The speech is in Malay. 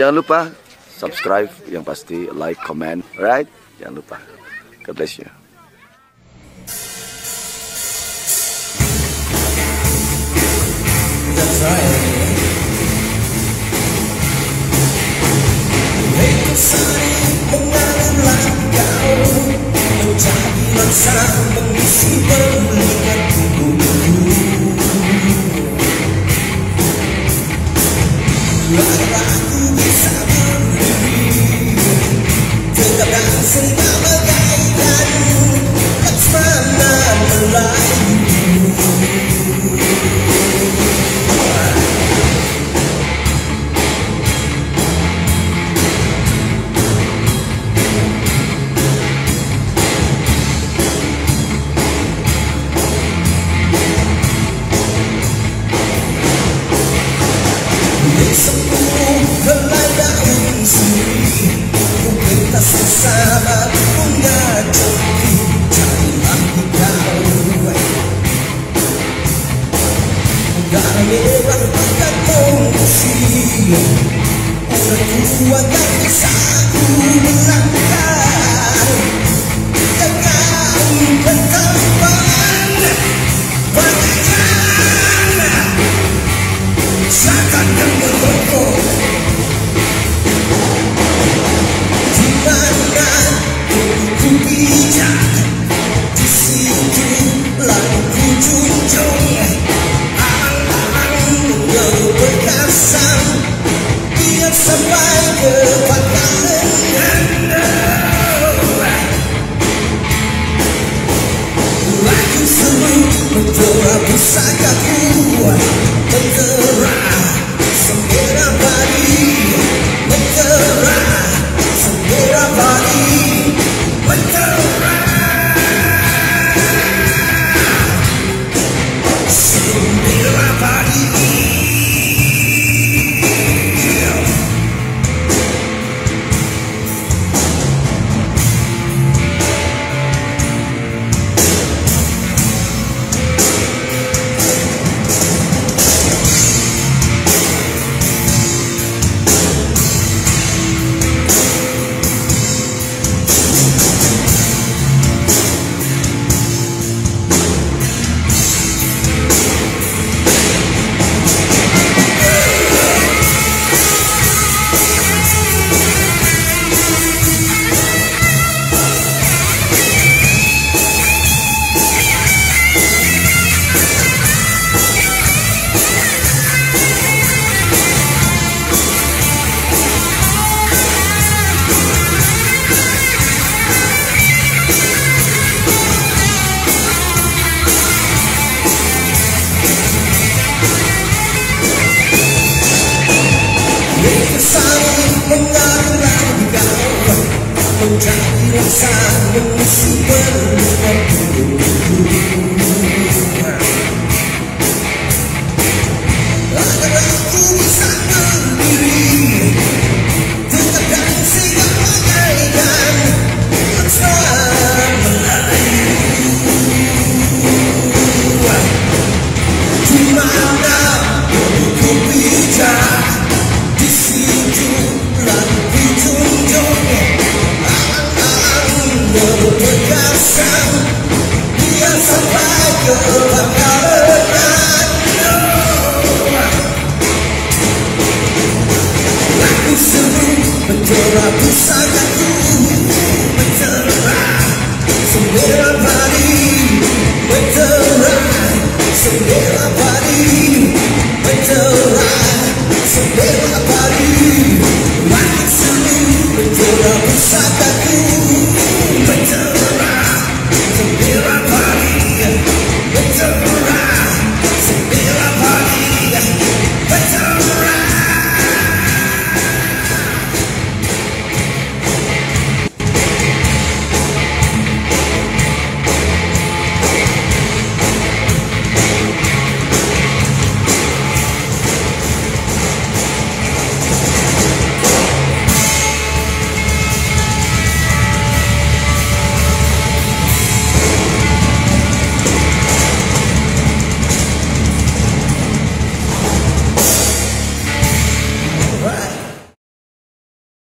Jangan lupa subscribe, yang pasti like, comment, alright? Jangan lupa. God bless you. That's right. Mengalah kau menjadi mangsa mengisi berlipat tubuhku. Agar aku bisa berdiri tegak dan senang bagaikan Laksmana Melayu. Sepuluh helai daun sendiri kita bersama mengajoki carilah kau darah merah akan mengungsi olehku akan bisa ku melangkah dengan ketampanan bagaikan setan yang berkokok. Di mana ku bijak, di situ lalu ku junjung alang-alang berkesan biar sampai ke pangkalan. Lagu seru mentera pusakaku, mentera sembera padi, mentera sembera padi, mentera sembera padi. Menjadi rasa mengisi berlipat tubuhku. Agar aku bisa berdiri tegak dan sigap bagaikan Laksmana Melayu. Di mana ku bijak, di situ lalu ku junjung berkesan biar sampai ke pangkalan. Lagu seru mentera pusakaku, mentera sembera padi, mentera sembera padi, mentera